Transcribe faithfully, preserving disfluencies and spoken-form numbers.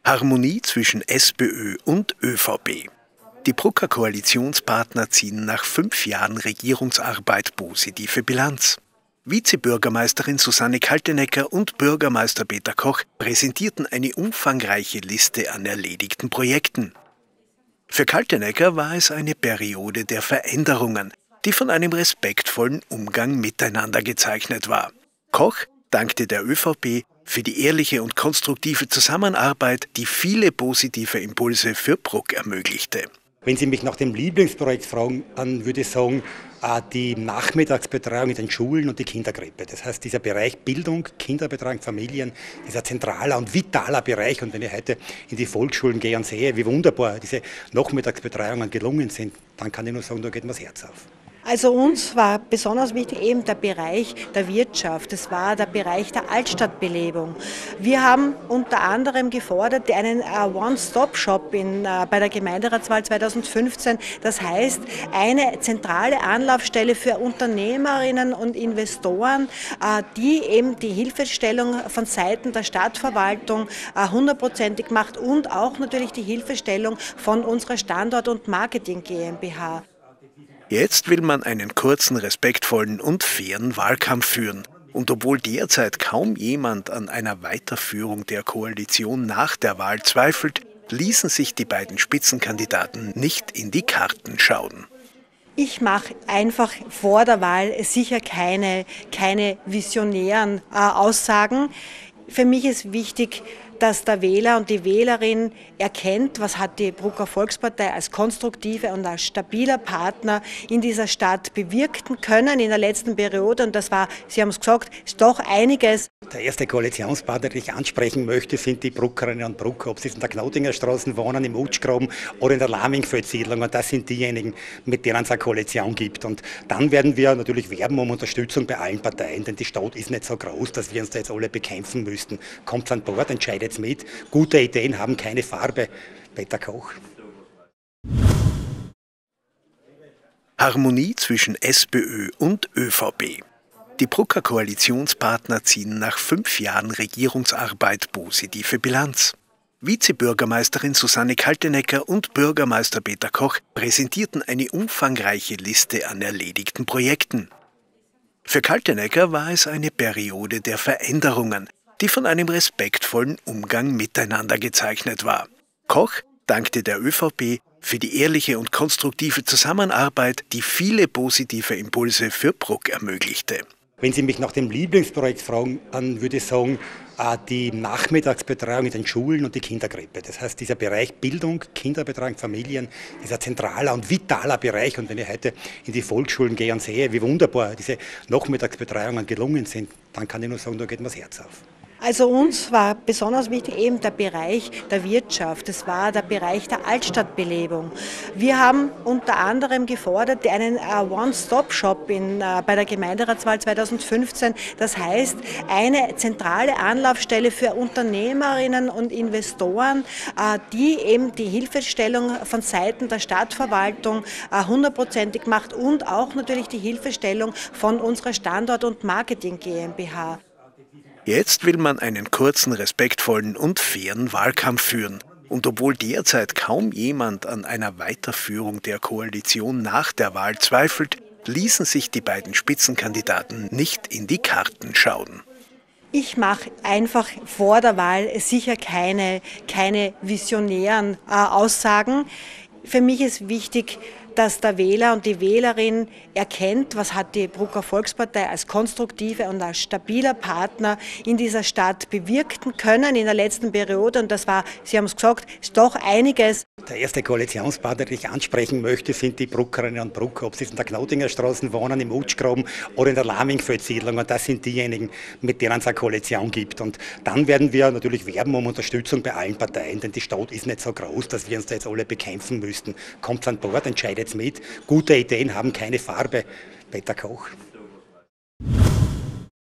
Harmonie zwischen SPÖ und ÖVP. Die Brucker Koalitionspartner ziehen nach fünf Jahren Regierungsarbeit positive Bilanz. Vizebürgermeisterin Susanne Kaltenecker und Bürgermeister Peter Koch präsentierten eine umfangreiche Liste an erledigten Projekten. Für Kaltenecker war es eine Periode der Veränderungen, die von einem respektvollen Umgang miteinander gezeichnet war. Koch dankte der ÖVP für die ehrliche und konstruktive Zusammenarbeit, die viele positive Impulse für Bruck ermöglichte. Wenn Sie mich nach dem Lieblingsprojekt fragen, dann würde ich sagen, die Nachmittagsbetreuung in den Schulen und die Kinderkrippe. Das heißt, dieser Bereich Bildung, Kinderbetreuung, Familien, dieser zentraler und vitaler Bereich. Und wenn ich heute in die Volksschulen gehe und sehe, wie wunderbar diese Nachmittagsbetreuungen gelungen sind, dann kann ich nur sagen, da geht mir das Herz auf. Also uns war besonders wichtig eben der Bereich der Wirtschaft, das war der Bereich der Altstadtbelebung. Wir haben unter anderem gefordert einen One-Stop-Shop in, äh, bei der Gemeinderatswahl zweitausendfünfzehn, das heißt eine zentrale Anlaufstelle für Unternehmerinnen und Investoren, äh, die eben die Hilfestellung von Seiten der Stadtverwaltung äh, hundertprozentig macht und auch natürlich die Hilfestellung von unserer Standort- und Marketing GmbH. Jetzt will man einen kurzen, respektvollen und fairen Wahlkampf führen. Und obwohl derzeit kaum jemand an einer Weiterführung der Koalition nach der Wahl zweifelt, ließen sich die beiden Spitzenkandidaten nicht in die Karten schauen. Ich mache einfach vor der Wahl sicher keine, keine visionären äh, Aussagen. Für mich ist wichtig, dass der Wähler und die Wählerin erkennt, was hat die Brucker Volkspartei als konstruktive und als stabiler Partner in dieser Stadt bewirken können in der letzten Periode. Und das war, Sie haben es gesagt, ist doch einiges. Der erste Koalitionspartner, den ich ansprechen möchte, sind die Bruckerinnen und Brucker, ob sie in der Knotinger Straße wohnen, im Utschgraben oder in der Lamingfeld-Siedlung. Und das sind diejenigen, mit denen es eine Koalition gibt. Und dann werden wir natürlich werben um Unterstützung bei allen Parteien, denn die Stadt ist nicht so groß, dass wir uns da jetzt alle bekämpfen müssten. Kommt an Bord, entscheidet mit. Gute Ideen haben keine Farbe. Peter Koch. Harmonie zwischen SPÖ und ÖVP. Die Brucker Koalitionspartner ziehen nach fünf Jahren Regierungsarbeit positive Bilanz. Vizebürgermeisterin Susanne Kaltenecker und Bürgermeister Peter Koch präsentierten eine umfangreiche Liste an erledigten Projekten. Für Kaltenecker war es eine Periode der Veränderungen, die von einem respektvollen Umgang miteinander gezeichnet war. Koch dankte der ÖVP für die ehrliche und konstruktive Zusammenarbeit, die viele positive Impulse für Bruck ermöglichte. Wenn Sie mich nach dem Lieblingsprojekt fragen, dann würde ich sagen, die Nachmittagsbetreuung in den Schulen und die Kinderkrippe. Das heißt, dieser Bereich Bildung, Kinderbetreuung, Familien, dieser zentraler und vitaler Bereich. Und wenn ich heute in die Volksschulen gehe und sehe, wie wunderbar diese Nachmittagsbetreuungen gelungen sind, dann kann ich nur sagen, da geht mir das Herz auf. Also uns war besonders wichtig eben der Bereich der Wirtschaft, das war der Bereich der Altstadtbelebung. Wir haben unter anderem gefordert einen One-Stop-Shop in, äh, bei der Gemeinderatswahl zweitausendfünfzehn, das heißt eine zentrale Anlaufstelle für Unternehmerinnen und Investoren, äh, die eben die Hilfestellung von Seiten der Stadtverwaltung äh, hundertprozentig macht und auch natürlich die Hilfestellung von unserer Standort- und Marketing GmbH. Jetzt will man einen kurzen, respektvollen und fairen Wahlkampf führen. Und obwohl derzeit kaum jemand an einer Weiterführung der Koalition nach der Wahl zweifelt, ließen sich die beiden Spitzenkandidaten nicht in die Karten schauen. Ich mache einfach vor der Wahl sicher keine, keine visionären äh, Aussagen. Für mich ist wichtig, dass der Wähler und die Wählerin erkennt, was hat die Brucker Volkspartei als konstruktive und als stabiler Partner in dieser Stadt bewirken können in der letzten Periode. Und das war, Sie haben es gesagt, ist doch einiges. Der erste Koalitionspartner, den ich ansprechen möchte, sind die Bruckerinnen und Brucker, ob sie in der Knotinger Straße wohnen, im Utschgraben oder in der Lamingfeld-Siedlung. Und das sind diejenigen, mit denen es eine Koalition gibt. Und dann werden wir natürlich werben um Unterstützung bei allen Parteien, denn die Stadt ist nicht so groß, dass wir uns da jetzt alle bekämpfen müssten. Kommt an Bord, entscheidet mit. Gute Ideen haben keine Farbe. Peter Koch.